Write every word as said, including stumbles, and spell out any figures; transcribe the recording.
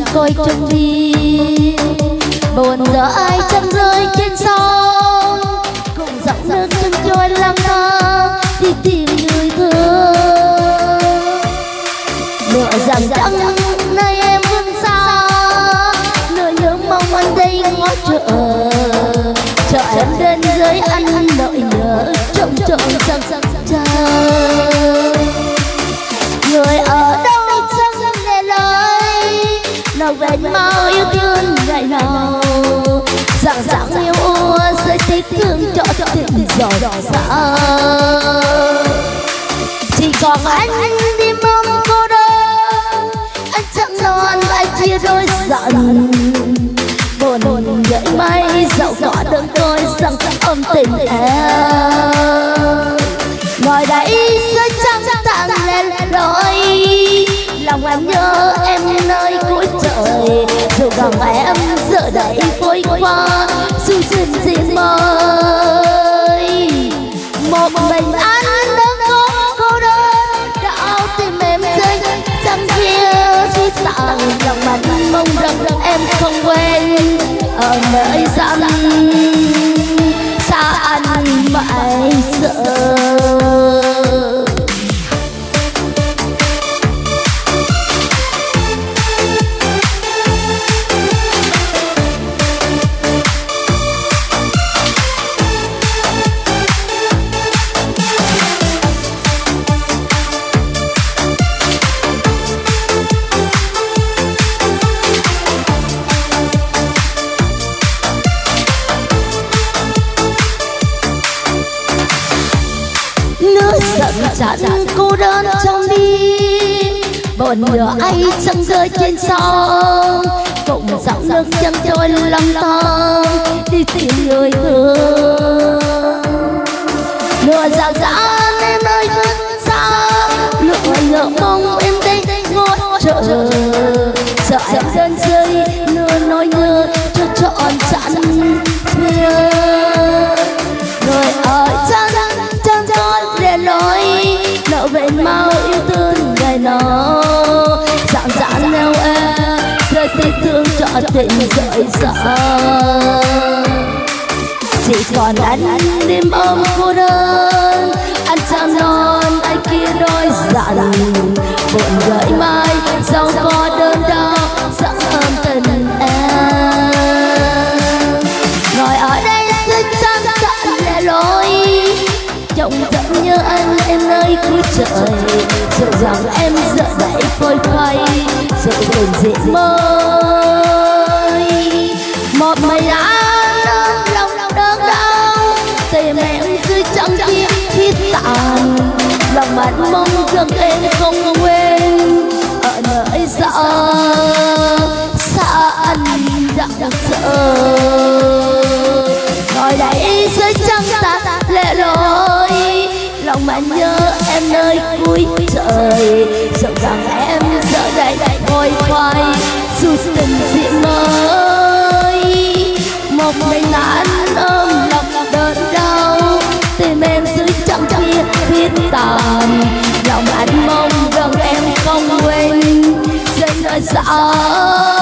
coi trông đi, buồn giờ ai chân rơi trên sông, cùng dòng nước chân trôi lang thang đi tìm người thương. Lửa rằng trăng nơi em vương xa, nỗi nhớ mong anh đây ngó chợ, chợ em đến dưới ăn nỗi nhớ trông trông rằng rằng chờ. Người ở đâu chẳng nghe lời, nào về mau yêu thương ngày nào, rằng rằng yêu ua sẽ thấy thương cho tình giỏi xa. Chỉ còn anh đi mong cô đơn, anh chẳng non ai chia đôi giận. Buồn buồn gợi mây dẫu có đơn tôi rằng ôm tình em. Ngồi đây sẽ trăng tàn lên rồi, lòng em nhớ em nơi cuối trời. Dù gần em giờ đây vội qua, dù duyên gì mới. Một mình anh đang có cô đơn, đau tim em rơi trăng kia suy tàn. Lòng mình mong rằng em không quên ở nơi gian xa anh mãi sợ. Chẳng cô đơn trong đi, buồn nhớ ai chẳng rơi trên sông, cùng dòng nước chân trôi lang thang đi tìm người thương. Lửa rạng rã em nơi phương xa, lửa nhớ mong em đây ngót chờ, sợ em đơn rơi nửa nỗi nhớ cho trọn chắn thương. Người ở chân chân trôi để lối, nợ về mau yêu thương ngày nào, dạo dã neo em rơi tình thương trọn tình rời rã. Chỉ còn anh đêm ôm cô đơn, anh chẳng non ai kia đôi dặn. Buồn gợi mai dẫu có đơn đau dẫu ôm tình em. Ngồi ở đây sẽ chẳng tận lẻ loi, chồng giận như anh em nơi cuối trời. Sợ rằng em giờ đây phôi phai, sợ tình diện mới. Một mình anh ôm lòng đớn đau, tìm em dưới trăng kia thiết tàn. Lòng bạn mong rằng em không quên ở nơi xa xa anh đang sợ. Ngồi đây dưới trăng ta lệ lối, lòng bạn nhớ em nơi cuối trời. Sợ rằng em giờ đây vội phai, dù tình diện mới. Một mình anh ôm lòng đớn đau, tìm em dưới trăng kia thiết tàn. Lòng anh mong rằng em không quên dưới nơi xa